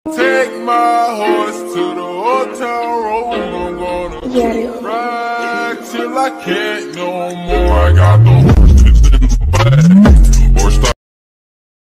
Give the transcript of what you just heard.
Take my horse to the old town road. I'm gonna ride till I can't no more. I got the